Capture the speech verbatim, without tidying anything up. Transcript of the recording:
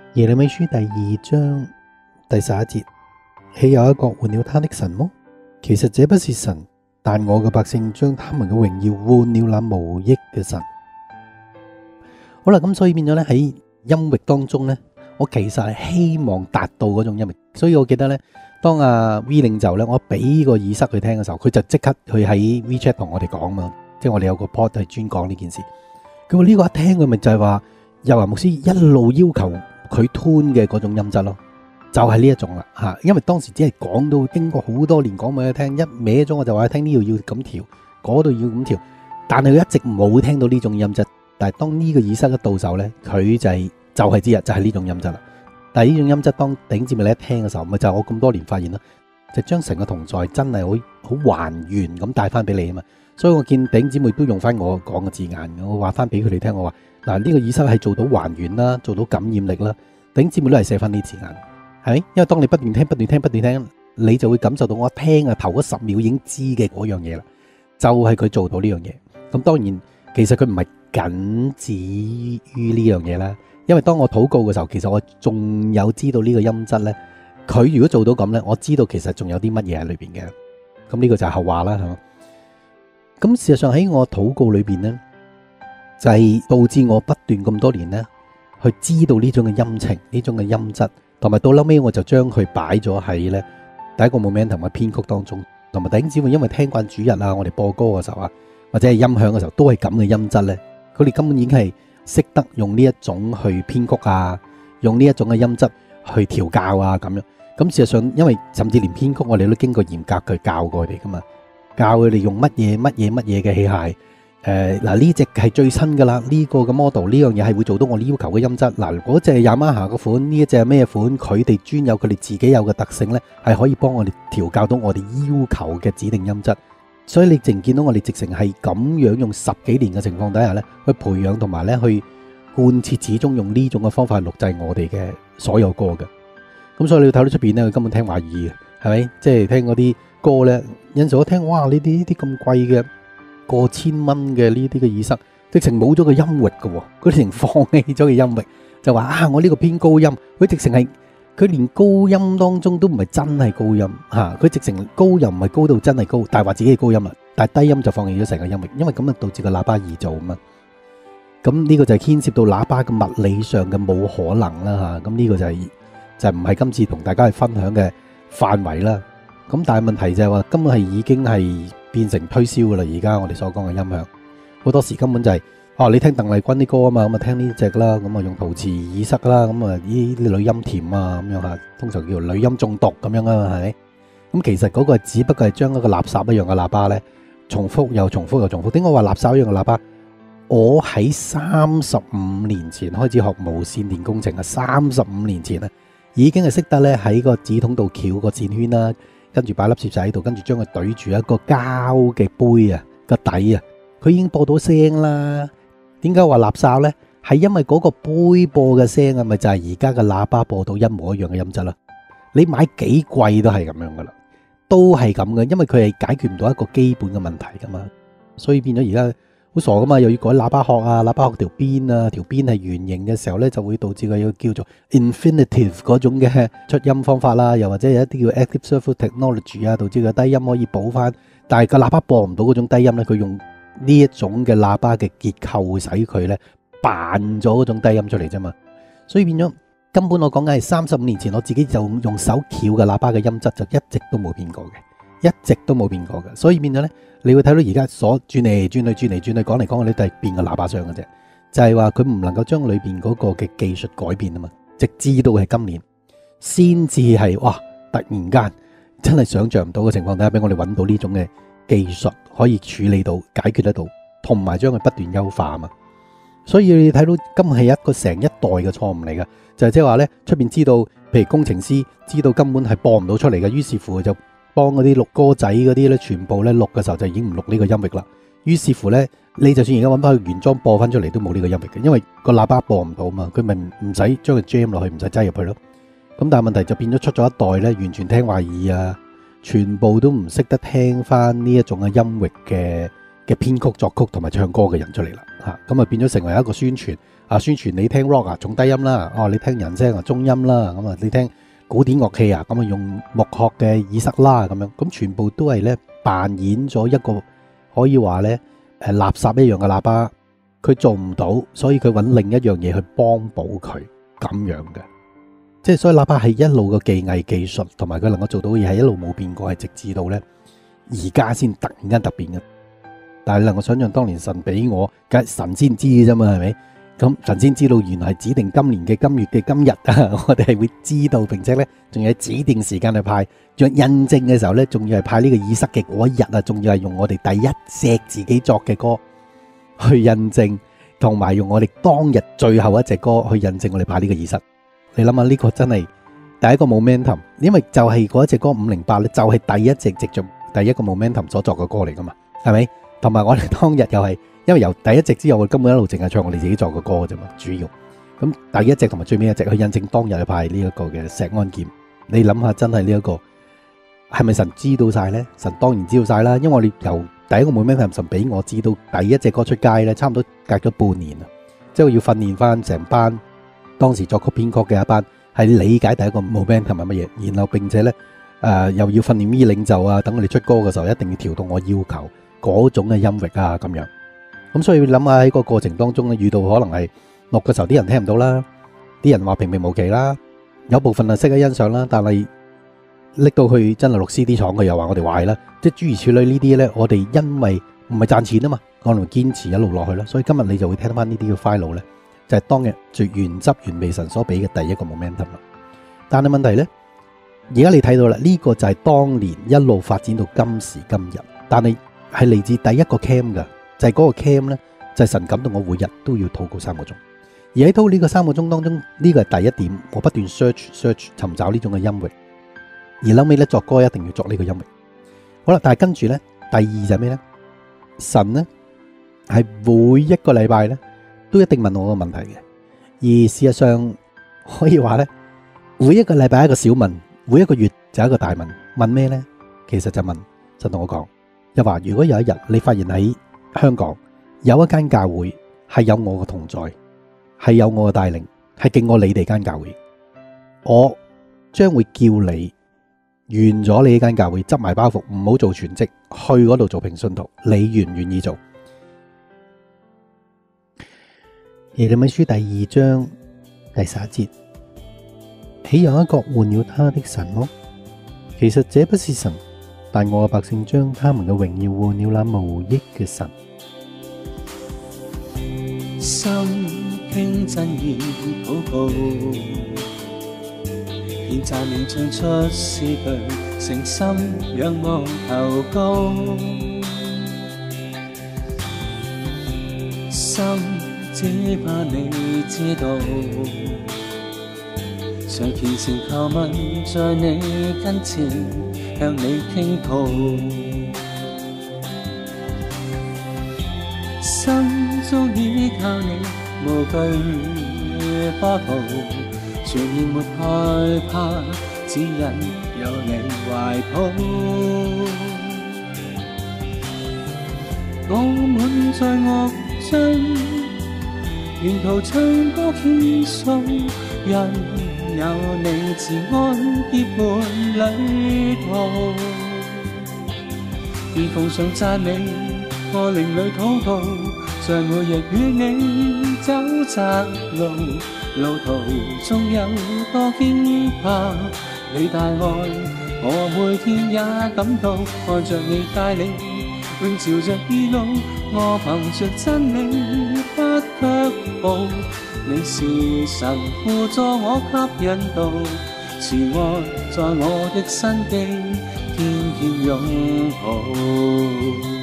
耶利米書第二章第十一節，豈有一國換了他的神麼？其實這不是神，但我嘅百姓將他們嘅榮耀換了那無益嘅神。好啦，咁所以變咗咧喺音域當中咧，我其實係希望達到嗰種音域，所以我記得咧，當阿 V 領袖咧，我俾個耳塞佢聽嘅時候，佢就即刻去喺 WeChat 同我哋講嘛，即係我哋有個 pod 係專講呢件事。佢話呢個一聽佢咪就係話，又話牧師一路要求佢 tune 嘅嗰種音質咯，就係呢一種啦嚇。因為當時只係講到經過好多年講俾佢聽，一歪咗我就話佢聽呢度要咁調，嗰度要咁調，但係佢一直冇聽到呢種音質。但係當呢個耳塞一到手咧，佢就係就係知啊，就係呢種音質啦。但係呢種音質當頂節目你一聽嘅時候，咪就係我咁多年發現啦，就將成個同在真係好好還原咁帶翻俾你啊嘛。所以我見頂姊妹都用翻我講嘅字眼，我話翻俾佢哋聽，我話嗱呢個耳塞係做到還原啦，做到感染力啦。頂姊妹都係寫翻呢字眼，係咪？因為當你不斷聽、不斷聽、不斷聽，你就會感受到我聽啊頭嗰十秒已經知嘅嗰樣嘢啦，就係佢做到呢樣嘢。咁當然其實佢唔係僅止於呢樣嘢啦，因為當我禱告嘅時候，其實我仲有知道呢個音質咧。佢如果做到咁咧，我知道其實仲有啲乜嘢喺裏邊嘅。咁呢個就係後話啦，係嘛？咁事實上喺我禱告裏邊咧，就係導致我不斷咁多年咧，去知道呢種嘅音程、呢種嘅音質，同埋到後尾我就將佢擺咗喺咧第一個 momentum 嘅編曲當中，同埋弟兄姊妹因為聽慣主日啊，我哋播歌嘅時候啊，或者係音響嘅時候，都係咁嘅音質咧，佢哋根本已經係識得用呢一種去編曲啊，用呢一種嘅音質去調教啊咁樣。咁事實上，因為甚至連編曲我哋都經過嚴格去教過佢哋噶嘛，教佢哋用乜嘢乜嘢乜嘢嘅器械。誒嗱呢隻係最新噶啦，呢、這個嘅 model 呢樣嘢係會做到我要求嘅音質。嗱嗰隻 Yamaha 嘅款，呢一隻係咩款？佢哋專有佢哋自己有嘅特性咧，係可以幫我哋調教到我哋要求嘅指定音質。所以你淨見到我哋直情係咁樣用十幾年嘅情況底下咧，去培養同埋咧去貫徹始終用呢種嘅方法去錄製我哋嘅所有歌嘅。咁所以你要睇到出邊咧，佢根本聽話耳嘅，係咪？即係聽嗰啲歌咧，有陣時我聽，哇！呢啲呢啲咁貴嘅過千蚊嘅呢啲嘅耳塞，直情冇咗個音域嘅喎，佢直情放棄咗個音域，就話啊，我呢個偏高音，佢直情係佢連高音當中都唔係真係高音嚇，佢直情高又唔係高到真係高，但係話自己係高音啦，但係低音就放棄咗成個音域，因為咁啊導致個喇叭易做啊嘛。咁呢個就係牽涉到喇叭嘅物理上嘅冇可能啦嚇，咁呢個就係、是。就唔係今次同大家去分享嘅範圍啦。咁但係問題就係話，根本係已經係變成推銷噶啦。而家我哋所講嘅音響，好多時根本就係、是，哦、啊，你聽鄧麗君啲歌啊嘛，咁啊聽呢隻啦，咁啊用陶瓷耳塞啦，咁啊呢啲女音甜啊咁樣嚇，通常叫女音中毒咁樣啊嘛，係咪？咁其實嗰個只不過係將一個垃圾一樣嘅喇叭咧，重複又重複又重複。點解話垃圾一樣嘅喇叭？我喺三十五年前開始學無線電工程啊，三十五年前啊。已經係識得咧喺個紙筒度翹個線圈啦，跟住擺粒攝仔喺度，跟住將佢對住一個膠嘅杯啊個底啊，佢已經播到聲啦。點解話垃圾呢？係因為嗰個杯播嘅聲啊，咪就係而家嘅喇叭播到一模一樣嘅音質啦。你買幾貴都係咁樣噶啦，都係咁嘅，因為佢係解決唔到一個基本嘅問題噶嘛，所以變咗而家。好傻噶嘛，又要改喇叭殼啊，喇叭殼條邊啊，條邊係圓形嘅時候咧，就會導致佢要叫做 infinitive 嗰種嘅出音方法啦，又或者有一啲叫 active surface technology 啊，導致個低音可以補翻，但係個喇叭播唔到嗰種低音咧，佢用呢一種嘅喇叭嘅結構使佢咧扮咗嗰種低音出嚟啫嘛，所以變咗根本我講緊係三十五年前我自己就用手翹嘅喇叭嘅音質就一直都冇變過嘅，一直都冇變過嘅，所以變咗咧。你會睇到而家所轉嚟轉去轉嚟轉去講嚟講去，你都係變個喇叭聲嘅啫。就係話佢唔能夠將裏邊嗰個嘅技術改變啊嘛。直至到係今年先至係哇，突然間真係想象唔到嘅情況底下，俾我哋揾到呢種嘅技術可以處理到、解決得到，同埋將佢不斷優化啊嘛。所以你睇到今係一個成一代嘅錯誤嚟嘅，就係即係話咧出邊知道，譬如工程師知道根本係播唔到出嚟嘅，於是乎就。幫嗰啲錄歌仔嗰啲咧，全部咧錄嘅時候就已經唔錄呢個音域啦。於是乎咧，你就算而家揾翻佢原裝播翻出嚟都冇呢個音域嘅，因為個喇叭播唔到嘛，佢咪唔使將佢 jam 落去，唔使擠入去咯。咁但係問題就變咗出咗一代咧，完全聽話耳啊，全部都唔識得聽翻呢一種嘅音域嘅嘅編曲作曲同埋唱歌嘅人出嚟啦嚇，咁啊變咗成為一個宣傳啊宣傳你聽 rock 啊重低音啦，哦你聽人聲啊中音啦，咁啊你聽古典樂器啊咁啊用木殼嘅耳塞啦咁樣，咁全部都係咧扮演咗一個可以話咧誒垃圾一樣嘅喇叭，佢做唔到，所以佢揾另一樣嘢去幫補佢咁樣嘅。即係所以喇叭係一路嘅技藝技術同埋佢能夠做到嘅嘢係一路冇變過，係直至到咧而家先突然間突變嘅。但係你能夠想象當年神俾我，梗係神先知啫嘛，係咪？咁神先知道原來係指定今年嘅今月嘅今日啊，我哋係會知道，並且咧仲要喺指定時間去派，仲印證嘅時候咧，仲要係派呢個耳塞嘅嗰一日啊，仲要係用我哋第一隻自己作嘅歌去印證，同埋用我哋當日最後一隻歌去印證我哋派呢個耳塞。你諗下呢個真係第一個 momentum， 因為就係嗰一隻歌五零八咧，就係第一隻藉著第一個 momentum 所作嘅歌嚟噶嘛，係咪？同埋我哋當日又係，因為由第一隻之後，我哋根本一路淨係唱我哋自己作嘅歌嘅啫嘛，主要。咁第一隻同埋最尾一隻去印證當日去派呢一個嘅石安劍。你諗下，真係呢一個係咪神知道晒呢？神當然知道晒啦，因為我哋由第一個 momentum 神俾我知道第一隻歌出街咧，差唔多隔咗半年啊，即係要訓練翻成班當時作曲編曲嘅一班係理解第一個 momentum 係乜嘢，然後並且咧誒、呃、又要訓練 V 領袖啊，等我哋出歌嘅時候一定要調到我要求嗰種嘅音域啊咁樣。咁所以諗下喺個過程當中咧，遇到可能係錄嘅時候啲人聽唔到啦，啲人話平平無奇啦，有部分係識得欣賞啦，但係拎到去真係錄 C D 廠佢又話我哋壞啦，即係諸如此類呢啲咧，我哋因為唔係賺錢啊嘛，我哋堅持一路落去啦，所以今日你就會聽翻呢啲嘅 file 咧，就係當日最原汁原味神所俾嘅第一個 momentum 啦。但係問題咧，而家你睇到啦，呢個就係當年一路發展到今時今日，但係係嚟自第一個 cam 噶，就係嗰個 cam 咧，就係神感動我每日都要禱告三個鐘。而喺禱呢個三個鐘當中，呢個係第一點，我不斷 search search 尋找呢種嘅音域。而後尾咧作歌一定要作呢個音域。好啦，但係跟住咧，第二就係咩咧？神咧係每一個禮拜咧都一定問我個問題嘅。而事實上可以話咧，每一個禮拜一個小問，每一個月就一個大問。問咩咧？其實就問神同我講，又話如果有一日你發現喺香港有一間教會係有我嘅同在，係有我嘅帶領，係勁過你哋間教會，我將會叫你完咗你呢間教會，執埋包袱，唔好做全職，去嗰度做平信徒，你願唔願意做？耶利米書第二章第十一節，豈有一國換了他的神麼？其實這不是神，但我嘅百姓將他們嘅榮耀換了那無益嘅神。 心傾真意禱告，獻讚美唱出詩句，誠心仰望求告。心只怕你知道，常虔誠求問在你跟前，向你傾吐。心中依靠你，無懼波濤，全然沒害怕，只因有你懷抱。我滿載樂章，沿途唱歌傾訴，因有你慈愛結伴旅途，願奉上讚美，我靈裡禱告，像每日與你走窄路，路途中有多驚怕，你大愛我每天也感到，看着你帶領，永朝着義路，我憑着真理不卻步，你是神輔助我給引導，慈愛在我的身邊天天擁抱。